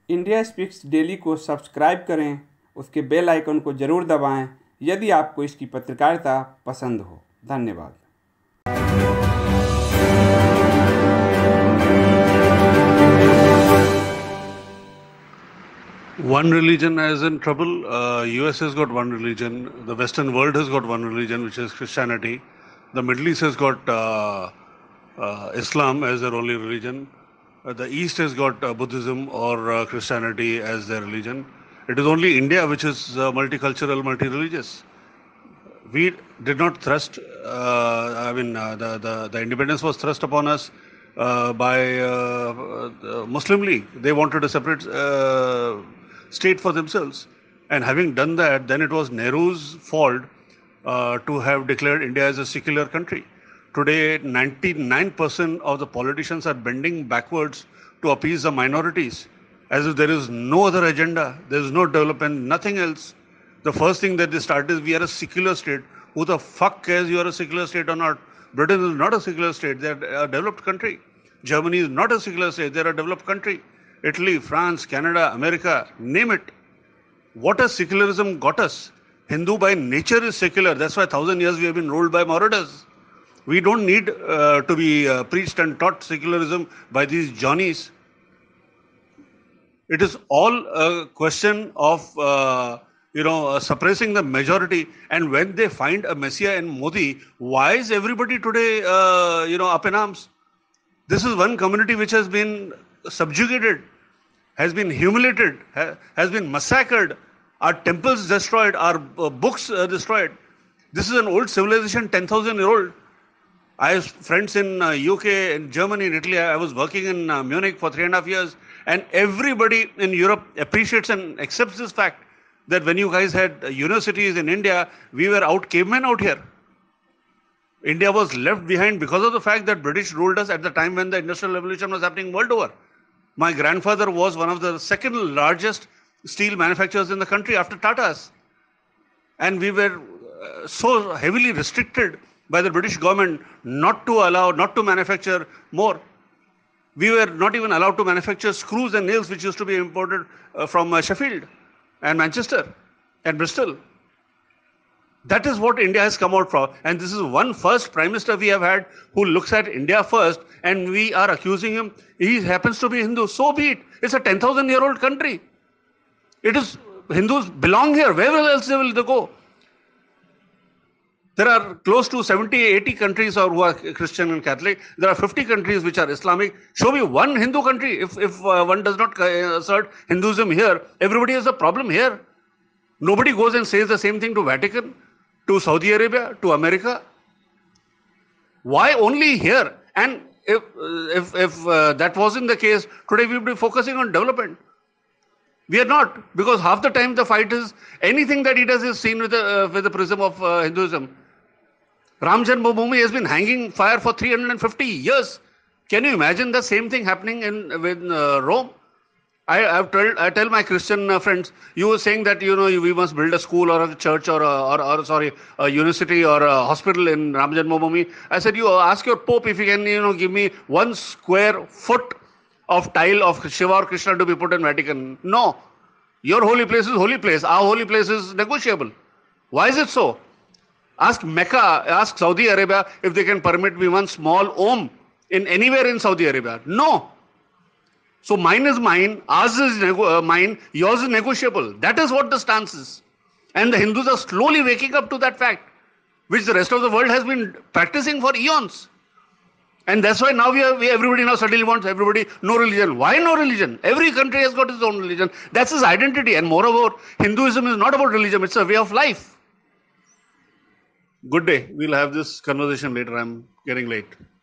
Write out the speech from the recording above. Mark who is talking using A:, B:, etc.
A: India speaks daily को subscribe करें, उसके बेल आइकन को ज़रूर दबाएं यदि आपको इसकी पत्रकारिता पसंद हो। धन्यवाद।
B: One religion is in trouble. US has got one religion. The Western world has got one religion, which is Christianity. The Middle East has got Islam as their only religion. The East has got Buddhism or Christianity as their religion. It is only India which is multicultural, multi-religious. We did not thrust. The independence was thrust upon us by the Muslim League. They wanted a separate state for themselves, and having done that, then it was Nehru's fault to have declared India as a secular country. Today, 99% of the politicians are bending backwards to appease the minorities, as if there is no other agenda, there is no development, nothing else. The first thing that they start is, we are a secular state. Who the fuck cares you are a secular state or not? Britain is not a secular state, they are a developed country. Germany is not a secular state, they are a developed country. Italy, France, Canada, America, name it. What has secularism got us? Hindu by nature is secular. That's why 1,000 years we have been ruled by marauders. We don't need to be preached and taught secularism by these Johnnies. It is all a question of suppressing the majority. And when they find a messiah in Modi, why is everybody today up in arms? This is one community which has been subjugated, has been humiliated, has been massacred, our temples destroyed, our books destroyed. This is an old civilization, 10,000-year-old. I have friends in UK, in Germany, in Italy. I was working in Munich for 3.5 years, and everybody in Europe appreciates and accepts this fact that when you guys had universities in India, we were cavemen out here. India was left behind because of the fact that British ruled us at the time when the Industrial Revolution was happening world over. My grandfather was one of the second largest steel manufacturers in the country after Tata's. And we were so heavily restricted by the British government not to manufacture more. We were not even allowed to manufacture screws and nails, which used to be imported from Sheffield and Manchester and Bristol. That is what India has come out from. And this is one first Prime Minister we have had who looks at India first, and we are accusing him. He happens to be Hindu. So be it. It's a 10,000-year-old country. Hindus belong here. Where else will they go? There are close to 70, 80 countries who are Christian and Catholic. There are 50 countries which are Islamic. Show me one Hindu country. If one does not assert Hinduism here, everybody has a problem here. Nobody goes and says the same thing to Vatican, to Saudi Arabia, to America. Why only here? And if that wasn't the case, today we would be focusing on development. We are not, because half the time the fight is, anything that he does is seen with the prism of Hinduism. Ram Janmabhoomi has been hanging fire for 350 years. Can you imagine the same thing happening with Rome? I tell my Christian friends, you were saying that we must build a school or a church or a university or a hospital in Ram Janmabhoomi. I said, you ask your Pope if he can give me 1 square foot of tile of Shiva or Krishna to be put in Vatican. No, your holy place is holy place. Our holy place is negotiable. Why is it so? Ask Mecca, ask Saudi Arabia if they can permit me 1 small Om in anywhere in Saudi Arabia. No. So mine is mine, ours is mine, yours is negotiable. That is what the stance is. And the Hindus are slowly waking up to that fact, which the rest of the world has been practicing for eons. And that's why now everybody now suddenly wants no religion. Why no religion? Every country has got its own religion. That's its identity. And moreover, Hinduism is not about religion, it's a way of life. Good day. We'll have this conversation later. I'm getting late.